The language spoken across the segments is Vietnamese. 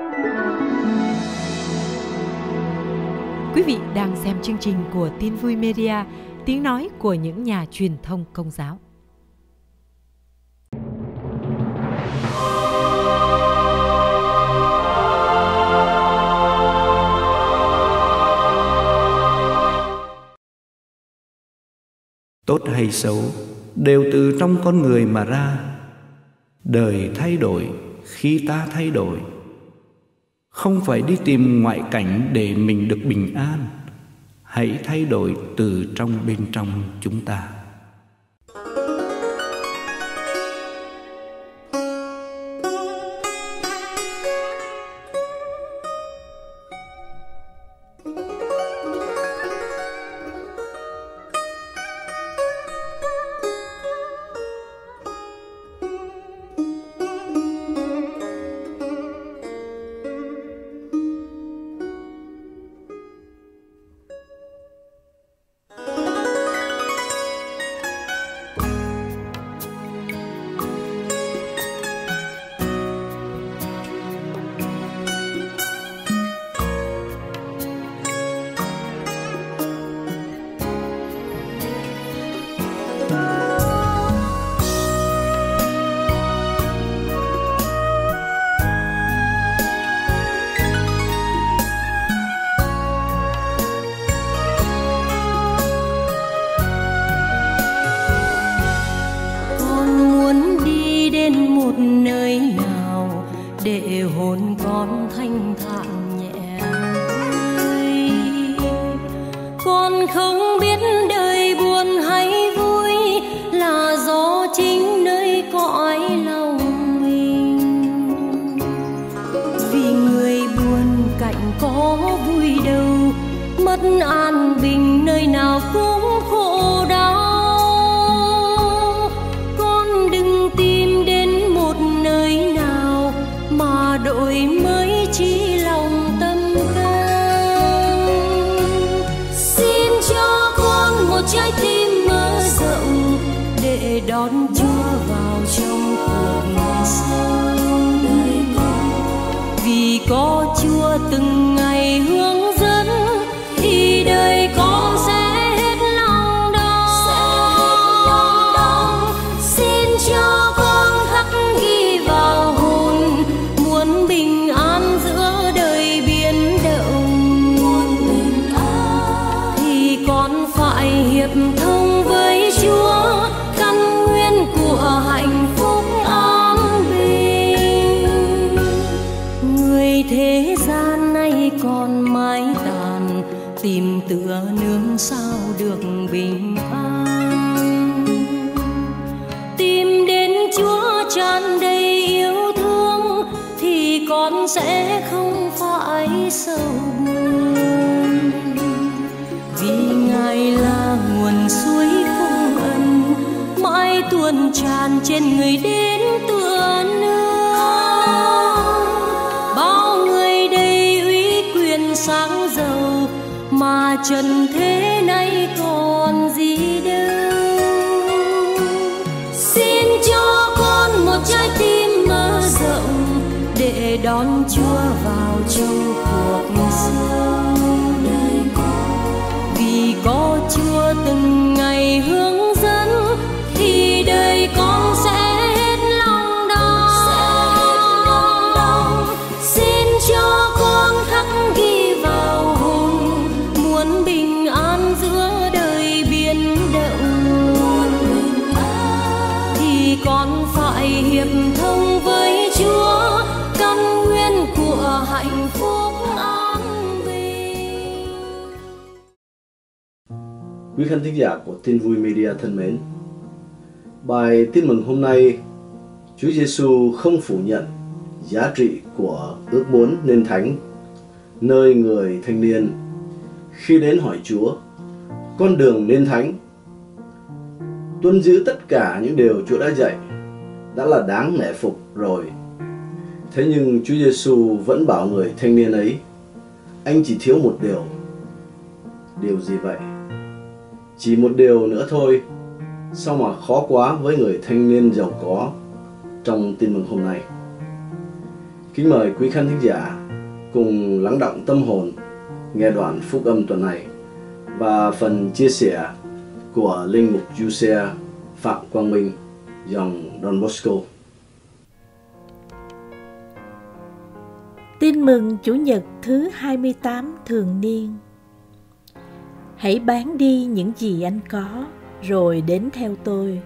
Quý vị đang xem chương trình của Tin Vui Media, tiếng nói của những nhà truyền thông Công giáo. Tốt hay xấu đều từ trong con người mà ra. Đời thay đổi khi ta thay đổi. Không phải đi tìm ngoại cảnh để mình được bình an. Hãy thay đổi từ trong bên trong chúng ta. để hồn con thanh thản nhẹ vơi. Con không biết đời buồn hay vui là do chính nơi cõi lòng mình. Vì người buồn cạnh có vui đâu, mất an bình nơi nào cũng khổ đau. Con đừng tìm đến một nơi nào mà đổi mới chỉ lòng tâm can. Xin cho con một trái tim mở rộng để đón Chúa vào trong cuộc sống. Vì có Chúa từng ngày hướng dẫn thì đời con sẽ hết lòng đau. Xin cho con khắc ghi vào hồn muốn bình an giữa đời biến động. Thì con phải hiệp thông với Chúa, căn nguyên của hạnh phúc an bình. Người thế gian nay còn mãi tàn, tìm tựa nương sao được bình an. Tìm đến Chúa tràn đầy yêu thương thì con sẽ không phải sầu buồn. Vì Ngài là nguồn suối phúc ân, mãi tuôn tràn trên người đến tựa nương. Bao người đầy uy quyền sáng giàu mà trần thế này còn gì đâu. Xin cho con một trái tim mở rộng để đón Chúa vào trong cuộc sống. Vì có Chúa từng ngày hướng dẫn thì đời con sẽ hết lòng đau. Xin cho con khắc ghi vào hồn muốn bình an giữa đời biến động. Thì con phải hiệp thông với Chúa, căn nguyên của hạnh phúc an bình. Quý khán thính giả của Tin Vui Media thân mến, bài tin mừng hôm nay, Chúa Giêsu không phủ nhận giá trị của ước muốn nên thánh, nơi người thanh niên khi đến hỏi Chúa, con đường nên thánh, tuân giữ tất cả những điều Chúa đã dạy đã là đáng nể phục rồi. Thế nhưng Chúa Giêsu vẫn bảo người thanh niên ấy, anh chỉ thiếu một điều. Điều gì vậy? Chỉ một điều nữa thôi, sao mà khó quá với người thanh niên giàu có trong tin mừng hôm nay. Kính mời quý khán thính giả cùng lắng đọng tâm hồn nghe đoạn phúc âm tuần này và phần chia sẻ của linh mục Giuse Phạm Quang Minh dòng Don Bosco. Tin mừng Chủ nhật thứ 28 thường niên. Hãy bán đi những gì anh có rồi đến theo tôi.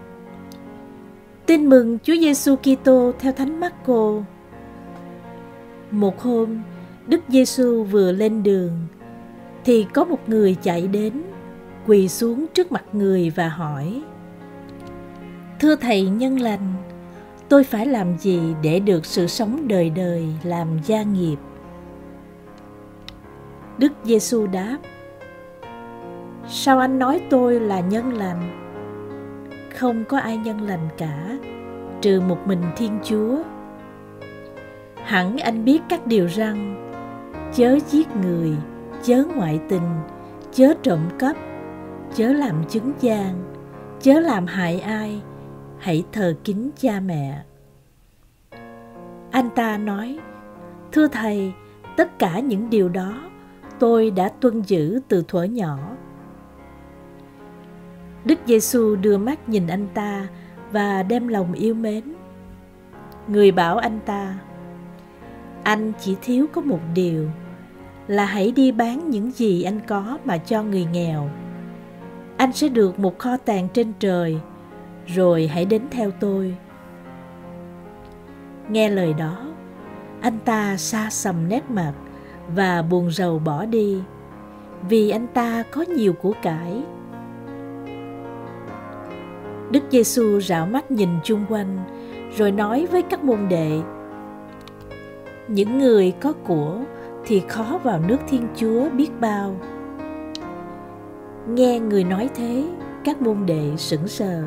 Tin mừng Chúa Giêsu Kitô theo Thánh Mác-cô. Một hôm, Đức Giêsu vừa lên đường thì có một người chạy đến, quỳ xuống trước mặt người và hỏi: Thưa Thầy nhân lành, tôi phải làm gì để được sự sống đời đời làm gia nghiệp? Đức Giêsu đáp: Sao anh nói tôi là nhân lành? Không có ai nhân lành cả, trừ một mình Thiên Chúa. Hẳn anh biết các điều răn: chớ giết người, chớ ngoại tình, chớ trộm cắp, chớ làm chứng gian, chớ làm hại ai, hãy thờ kính cha mẹ. Anh ta nói: Thưa Thầy, tất cả những điều đó tôi đã tuân giữ từ thuở nhỏ. Đức Giêsu đưa mắt nhìn anh ta và đem lòng yêu mến. Người bảo anh ta: Anh chỉ thiếu có một điều, là hãy đi bán những gì anh có mà cho người nghèo. Anh sẽ được một kho tàng trên trời, rồi hãy đến theo tôi. Nghe lời đó, anh ta xa sầm nét mặt và buồn rầu bỏ đi, vì anh ta có nhiều của cải. Đức Giêsu rảo mắt nhìn chung quanh, rồi nói với các môn đệ: Những người có của thì khó vào nước Thiên Chúa biết bao. Nghe người nói thế, các môn đệ sững sờ.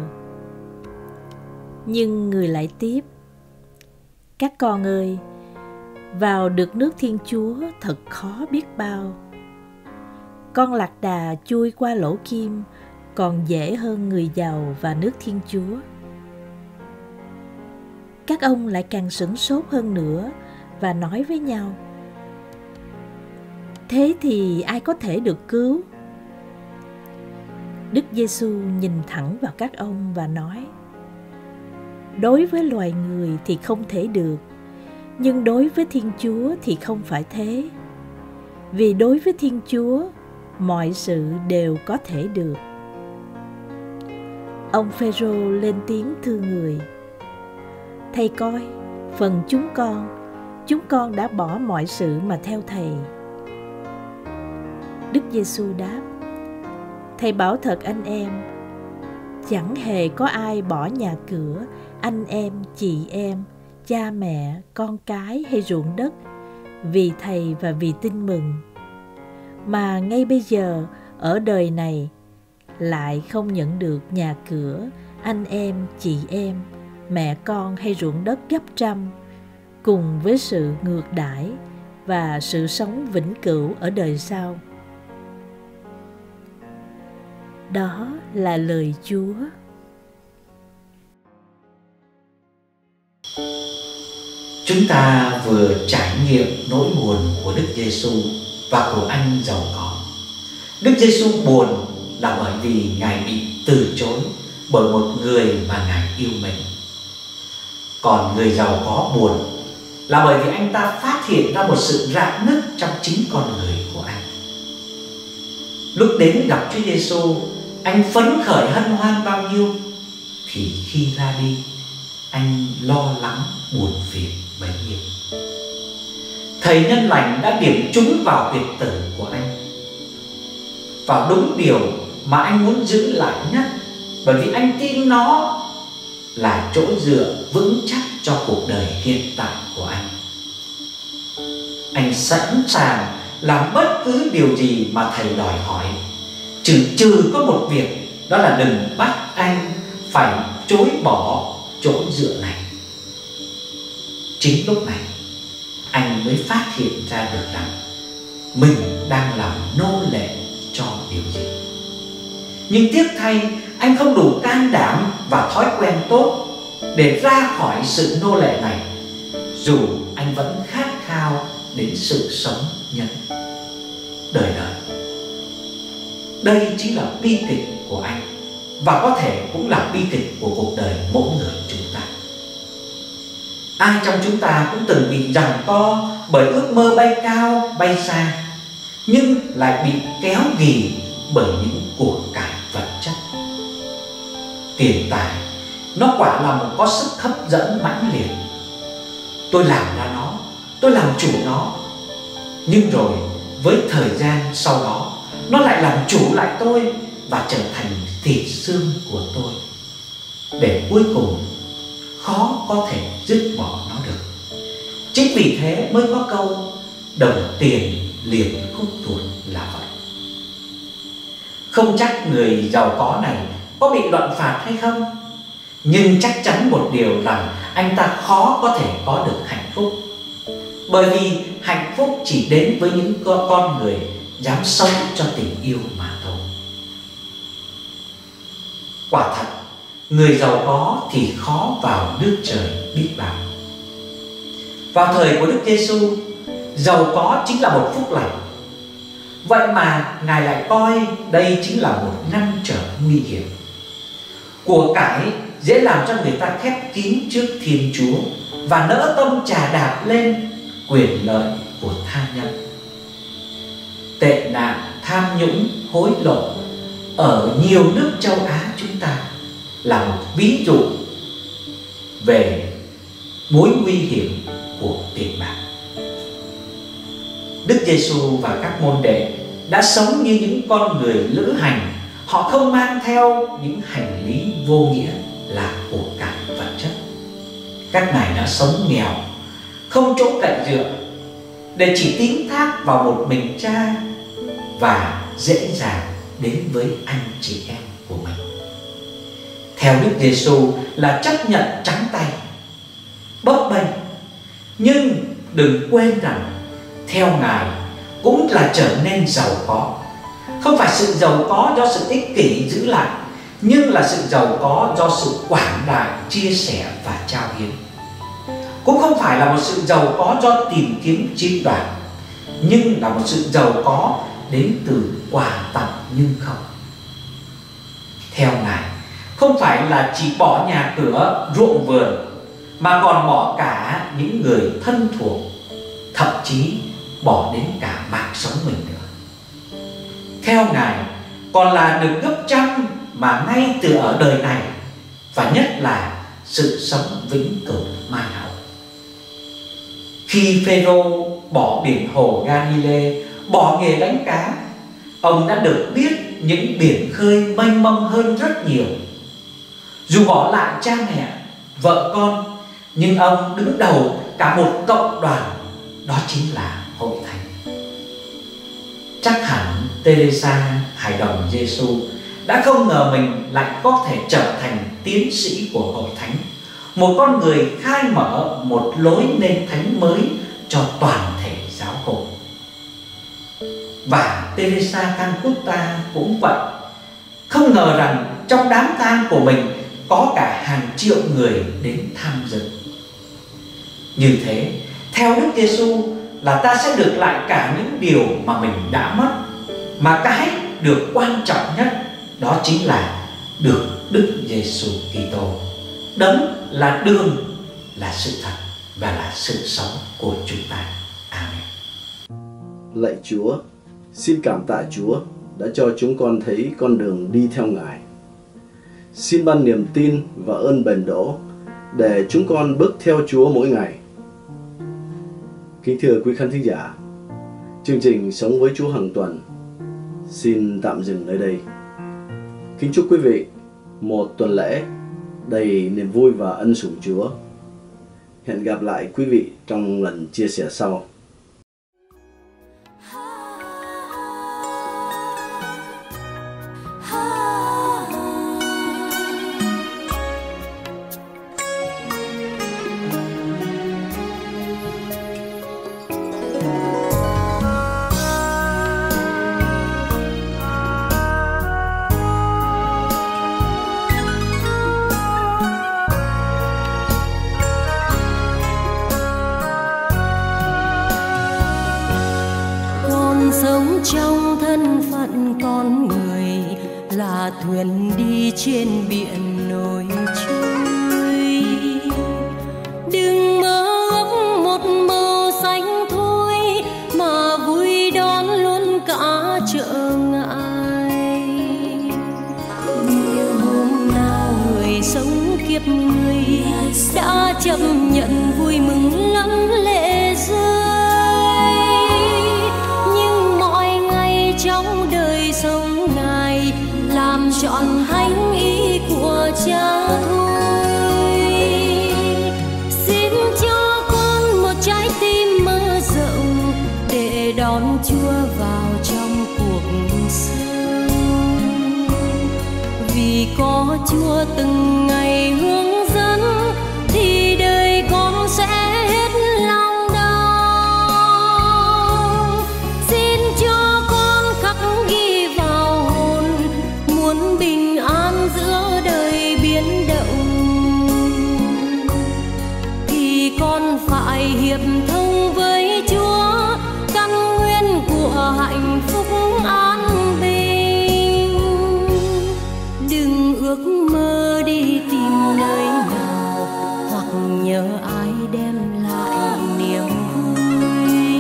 Nhưng người lại tiếp: Các con ơi, vào được nước Thiên Chúa thật khó biết bao. Con lạc đà chui qua lỗ kim còn dễ hơn người giàu vào nước Thiên Chúa. Các ông lại càng sửng sốt hơn nữa và nói với nhau: Thế thì ai có thể được cứu? Đức Giêsu nhìn thẳng vào các ông và nói: Đối với loài người thì không thể được, nhưng đối với Thiên Chúa thì không phải thế. Vì đối với Thiên Chúa, mọi sự đều có thể được. Ông Phêrô lên tiếng thưa người: Thầy coi, phần chúng con đã bỏ mọi sự mà theo Thầy. Đức Giêsu đáp: Thầy bảo thật anh em, chẳng hề có ai bỏ nhà cửa, anh em, chị em, cha mẹ, con cái hay ruộng đất vì Thầy và vì tin mừng, mà ngay bây giờ ở đời này lại không nhận được nhà cửa, anh em, chị em, mẹ con hay ruộng đất gấp trăm, cùng với sự ngược đãi và sự sống vĩnh cửu ở đời sau. Đó là lời Chúa. Chúng ta vừa trải nghiệm nỗi buồn của Đức Giêsu và của anh giàu có. Đức Giêsu buồn là bởi vì Ngài bị từ chối bởi một người mà Ngài yêu mến. Còn người giàu có buồn là bởi vì anh ta phát hiện ra một sự rạn nứt trong chính con người của anh. Lúc đến gặp Chúa Giêsu, anh phấn khởi hân hoan bao nhiêu, thì khi ra đi, anh lo lắng buồn phiền bấy nhiêu. Thầy nhân lành đã điểm trúng vào huyệt tử của anh, vào đúng điều mà anh muốn giữ lại nhất, bởi vì anh tin nó là chỗ dựa vững chắc cho cuộc đời hiện tại của anh. Anh sẵn sàng làm bất cứ điều gì mà thầy đòi hỏi, trừ có một việc, đó là đừng bắt anh phải chối bỏ chỗ dựa này. Chính lúc này anh mới phát hiện ra được rằng mình đang làm nô lệ cho điều gì. Nhưng tiếc thay, anh không đủ can đảm và thói quen tốt để ra khỏi sự nô lệ này, dù anh vẫn khát khao đến sự sống nhân đời đời. Đây chính là bi kịch của anh, và có thể cũng là bi kịch của cuộc đời mỗi người chúng ta. Ai trong chúng ta cũng từng bị giằng co bởi ước mơ bay cao bay xa, nhưng lại bị kéo ghì bởi những của cải vật chất. Tiền tài nó quả là một có sức hấp dẫn mãnh liệt. Tôi làm ra nó, tôi làm chủ nó, nhưng rồi với thời gian sau đó, nó lại làm chủ lại tôi và trở thành thịt xương của tôi, để cuối cùng khó có thể dứt bỏ nó được. Chính vì thế mới có câu đồng tiền liền khúc ruột là vậy. Không chắc người giàu có này có bị luận phạt hay không, nhưng chắc chắn một điều rằng anh ta khó có thể có được hạnh phúc. Bởi vì hạnh phúc chỉ đến với những con người dám sống cho tình yêu mà thôi. Quả thật, người giàu có thì khó vào nước trời biết bao. Vào thời của Đức Giêsu, giàu có chính là một phúc lành. Vậy mà Ngài lại coi đây chính là một ngăn trở nguy hiểm. Của cải dễ làm cho người ta khép kín trước Thiên Chúa và nỡ tâm chà đạp lên quyền lợi của tha nhân. Tệ nạn tham nhũng hối lộ ở nhiều nước châu Á chúng ta là một ví dụ về mối nguy hiểm của tiền bạc. Đức Giêsu và các môn đệ đã sống như những con người lữ hành. Họ không mang theo những hành lý vô nghĩa là của cải vật chất. Các ngài đã sống nghèo, không chỗ cậy dựa, để chỉ tín thác vào một mình Cha và dễ dàng đến với anh chị em của mình. Theo Đức Giêsu là chấp nhận trắng tay, bấp bênh, nhưng đừng quên rằng theo Ngài cũng là trở nên giàu có. Không phải sự giàu có do sự ích kỷ giữ lại, nhưng là sự giàu có do sự quảng đại, chia sẻ và trao hiến. Cũng không phải là một sự giàu có do tìm kiếm chiếm đoạt, nhưng là một sự giàu có đến từ quà tặng nhưng không. Theo Ngài, không phải là chỉ bỏ nhà cửa, ruộng vườn, mà còn bỏ cả những người thân thuộc, thậm chí bỏ đến cả mạng sống mình nữa. Theo Ngài còn là được gấp trăm mà ngay từ ở đời này, và nhất là sự sống vĩnh cửu mai hậu. Khi Phêrô bỏ biển hồ Galile, bỏ nghề đánh cá, ông đã được biết những biển khơi mênh mông hơn rất nhiều. Dù bỏ lại cha mẹ, vợ con, nhưng ông đứng đầu cả một cộng đoàn, đó chính là hội thánh. Chắc hẳn Teresa hài đồng Giêsu đã không ngờ mình lại có thể trở thành tiến sĩ của hội thánh, một con người khai mở một lối nên thánh mới cho toàn thể giáo hội. Và Teresa Calcutta cũng vậy, không ngờ rằng trong đám tang của mình có cả hàng triệu người đến tham dự. Như thế, theo Đức Giêsu là ta sẽ được lại cả những điều mà mình đã mất, mà cái được quan trọng nhất đó chính là được Đức Giêsu Kitô. Đấng là đường, là sự thật và là sự sống của chúng ta. Amen. Lạy Chúa, xin cảm tạ Chúa đã cho chúng con thấy con đường đi theo Ngài. Xin ban niềm tin và ơn bền đỗ để chúng con bước theo Chúa mỗi ngày. Kính thưa quý khán thính giả, chương trình Sống với Chúa hàng tuần xin tạm dừng nơi đây. Kính chúc quý vị một tuần lễ đầy niềm vui và ân sủng Chúa. Hẹn gặp lại quý vị trong lần chia sẻ sau. sống trong thân phận con người là thuyền đi trên biển nổi trôi. Đừng mơ ước một màu xanh thôi, mà vui đón luôn cả trở ngại. Nhiều hôm nào người sống kiếp người đã chấp nhận vui mừng lắm lệ rơi, nhưng mọi ngày trong đời sống này làm trọn thánh ý của Cha thôi. Xin cho con một trái tim mơ rộng để đón Chúa vào trong cuộc sống. Vì có Chúa từng ngày hướng dẫn thì đời con sẽ hết lòng đau. Xin cho con khắc ghi vào hồn muốn bình an giữa đời biến động, thì con phải hiệp thông với Chúa, căn nguyên của hạnh phúc an bình. Đừng ước mơ đi tìm nơi nào, hoặc nhờ ai đem lại niềm vui.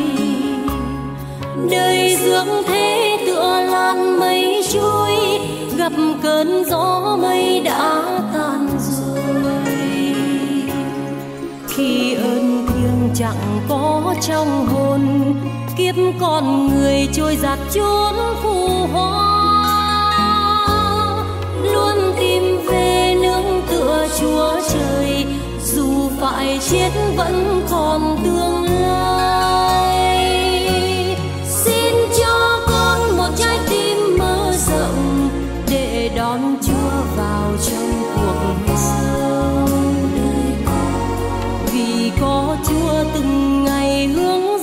Đời dưỡng thế tựa làn mây trôi, gặp cơn gió mây đã tan rồi. Khi ơn thiêng chẳng có trong hồn, kiếp con người trôi dạt chốn phù hoa. Luôn tìm về nương tựa Chúa Trời, dù phải chết vẫn còn tương lai. Xin cho con một trái tim mơ rộng để đón Chúa vào trong cuộc sống. Vì có Chúa từng ngày hướng